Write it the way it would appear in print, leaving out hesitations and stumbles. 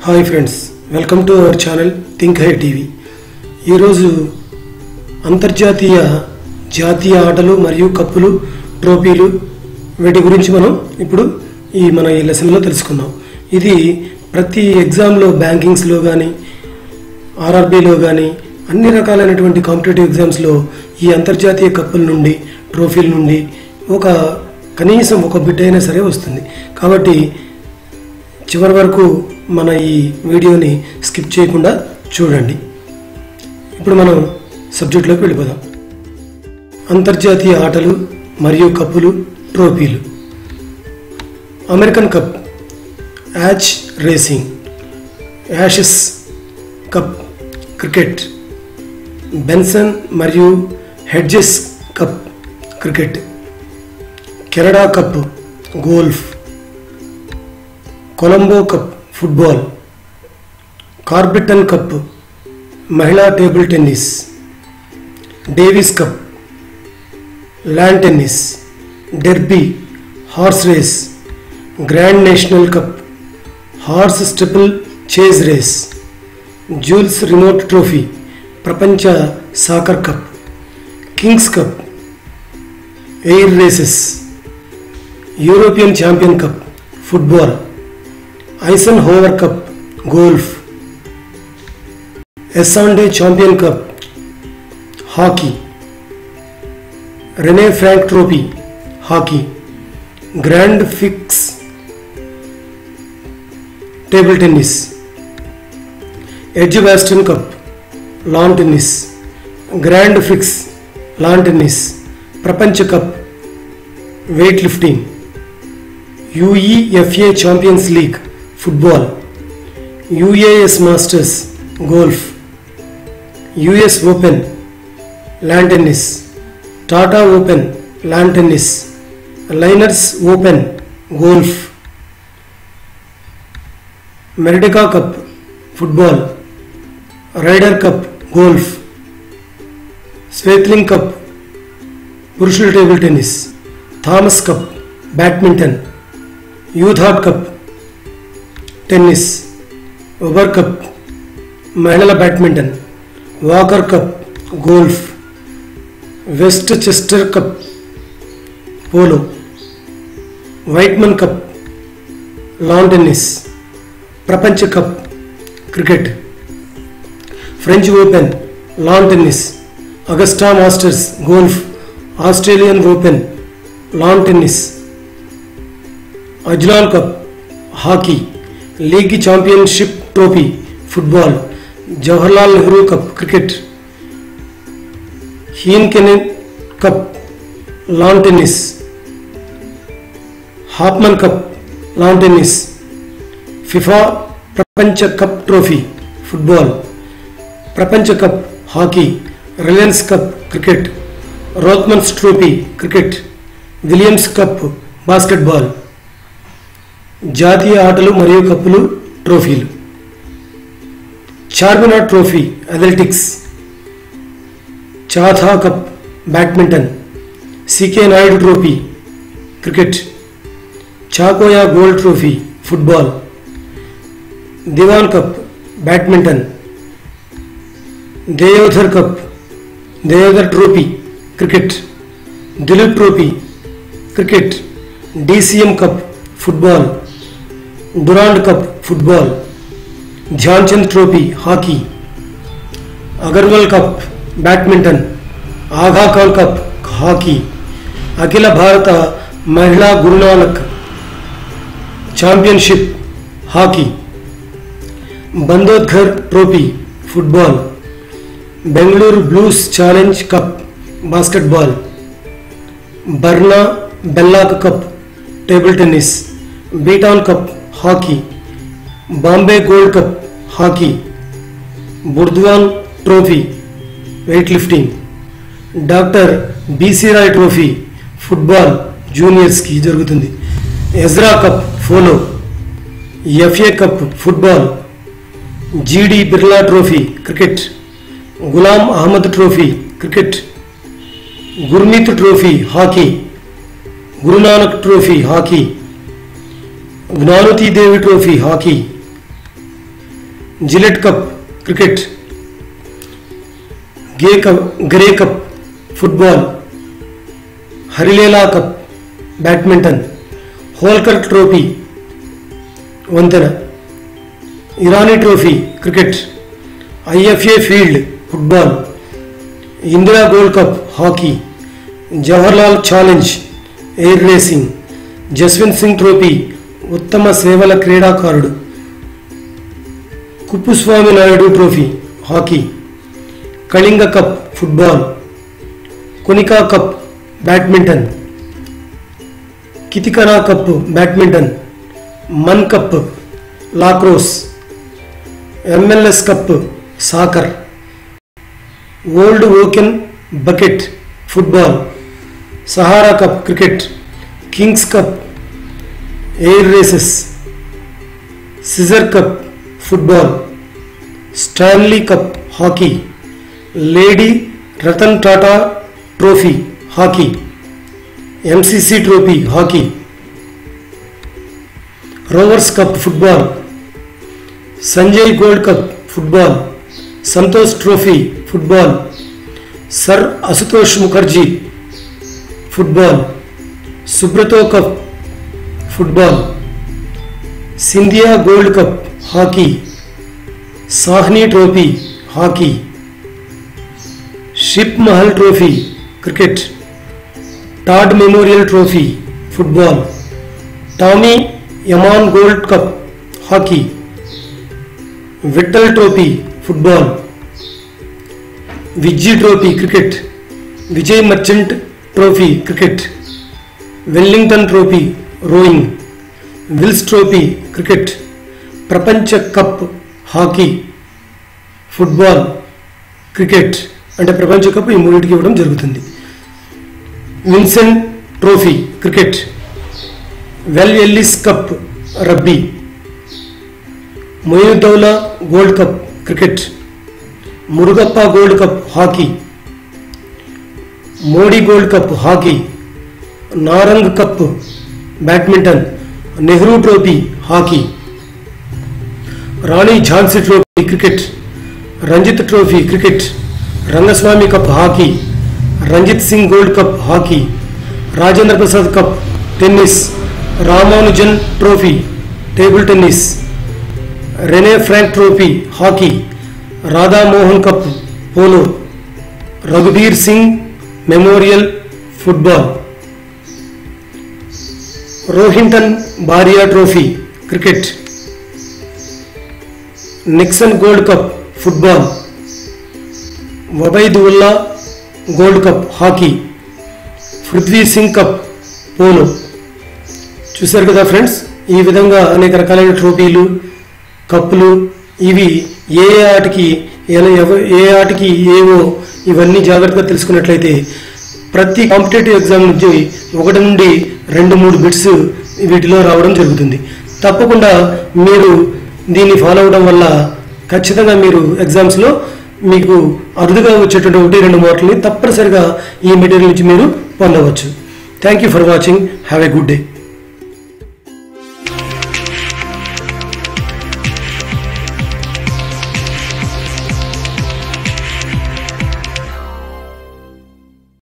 Hi friends, welcome to our channel Think High TV. ఈరోజు అంతర్జాతీయ జాతీయ ఆటలు మరియు కప్పులు, ట్రోఫీలు వీటి గురించి మనం ఇప్పుడు మన ఈ లెసన్లో తెలుసుకుందాం. ఇది ప్రతి ఎగ్జామ్లో బ్యాంకింగ్స్లో కానీ ఆర్ఆర్బీలో కానీ అన్ని రకాలైనటువంటి కాంపిటేటివ్ ఎగ్జామ్స్లో ఈ అంతర్జాతీయ కప్పుల నుండి ట్రోఫీల నుండి కనీసం ఒక బిట్ అయినా సరే వస్తుంది. కాబట్టి చివరి వరకు మన ఈ వీడియోని స్కిప్ చేయకుండా చూడండి. ఇప్పుడు మనం సబ్జెక్టులోకి వెళ్ళిపోదాం. అంతర్జాతీయ ఆటలు మరియు కప్పులు, ట్రోఫీలు. American cup, yacht racing, Ashes cup cricket, Benson మరియు Hedges cup cricket, Canada cup golf, Colombo cup football, Corbillon cup మహిళా table tennis, Davis cup lawn tennis, Derby horse race, Grand National cup horse steeplechase race, Jules Rimet trophy ప్రపంచ soccer cup, Kings cup air races, European champion cup football, Eisenhower cup golf, Esanda champion cup hockey, Rene Frank trophy hockey, Grand fix table tennis, Edgbaston cup lawn tennis, Grand Prix lawn tennis, ప్రపంచ cup weight lifting, UEFA champions league football, US masters golf, US open lawn tennis, Tata open lawn tennis, liners open golf, Merdeka cup football, Ryder cup golf, Swaythling cup పురుషుల table tennis, Thomas cup badminton, యూథాట్ cup tennis, Uber cup మహిళల badminton, Walker cup golf, Westchester cup polo, Wightman cup lawn tennis, ప్రపంచ cup cricket, French open lawn tennis, Augusta masters golf, Australian open lawn tennis, Azlan cup hockey, league championship trophy football, Jawaharlal Nehru cup cricket, Heineken cup lawn tennis, Hopman cup lawn tennis, FIFA ప్రపంచ cup trophy football, ప్రపంచ cup hockey, Reliance cup cricket, Rothmans trophy cricket, Williams cup basketball. జాతీయ ఆటలు మరియు కప్పులు, ట్రోఫీలు. Charminar trophy athletics, Chadha cup badminton, C K Naidu trophy cricket, Chakola gold trophy football, Diwan cup badminton, Deodhar cup Deodhar trophy cricket, Dilip trophy cricket, DCM cup football, Durand cup football, Dhyan Chand trophy hockey, Agarwal cup badminton, Aga Khan cup hockey, అఖిల భారత మహిళా Guru Nanak championship hockey, Bandodkar trophy football, Bengaluru blues challenge cup basketball, Barna Bellak cup table tennis, Beighton cup hockey, Bombay gold cup hockey, Burdwan trophy weight lifting, doctor B C Roy trophy football జూనియర్స్కి జరుగుతుంది, Ezra cup polo, FA cup football, G D Birla trophy cricket, Ghulam Ahmed trophy cricket, Gurmeet trophy hockey, Guru Nanak trophy hockey, Gyanwati Devi trophy hockey, Gillette cup cricket, Grey cup football, Harilela cup badminton, Holkar trophy వంతెన, Irani trophy cricket, IFA shield football, Indira gold cup hockey, Jawaharlal challenge air racing, Jaswant Singh trophy ఉత్తమ సేవల క్రీడాకారుడు, Kuppuswamy Naidu trophy hockey, Kalinga cup football, Konica cup badminton, కితికనా cup badminton, Mann cup lacrosse, MLS cup soccer, old Oaken bucket football, Sahara cup cricket, Kings cup air races, సిజర్ cup football, Stanley cup hockey, lady Ratan Tata trophy hockey, MCC trophy hockey, Rovers cup football, Sanjay gold cup football, Santosh trophy football, sir Ashutosh Mukherjee football, Subroto cup football, Scindia gold cup hockey, Sahni trophy hockey, Sheesh Mahal trophy cricket, Todd memorial trophy football, Tommy యమాన్ gold cup hockey, Vittal trophy football, Vizzy trophy cricket, Vijay Merchant trophy cricket, Wellington trophy rowing, Wills trophy cricket, ప్రపంచ cup hockey, football, cricket అంటే ప్రపంచ cup ఈ మూడింటికి ఇవ్వడం జరుగుతుంది. Vincent trophy cricket, Webb Ellis cup rugby, Moinuddowla gold cup cricket, Murugappa gold cup hockey, Modi gold cup hockey, Narang cup badminton, Nehru trophy hockey, Rani Jhansi trophy cricket, Ranjit trophy cricket, Rangaswamy cup hockey, Ranjit Singh gold cup hockey, Rajendra Prasad cup tennis, Ramanujan trophy table tennis, Rene Frank trophy hockey, Radha Mohan cup polo, Raghubir Singh memorial football, Rohinton Baria trophy cricket, Nixon gold cup football, Obaidullah gold cup hockey, Prithvi Singh cup polo. చూశారు కదా friends, ఈ విధంగా అనేక రకాలైన ట్రోఫీలు, కప్పులు, ఇవి ఏ ఆటకి ఏవో ఇవన్నీ జాగ్రత్తగా తెలుసుకున్నట్లయితే ప్రతి కాంపిటేటివ్ ఎగ్జామ్ నుంచి 1 నుండి 2-3 బిట్స్ వీటిలో రావడం జరుగుతుంది. తప్పకుండా మీరు దీన్ని ఫాలో అవడం వల్ల ఖచ్చితంగా మీరు ఎగ్జామ్స్లో మీకు అరుదుగా వచ్చేటువంటి 1-2 మార్కులని తప్పనిసరిగా ఈ మెటీరియల్ నుంచి మీరు పొందవచ్చు. Thank you for watching. Have a good day.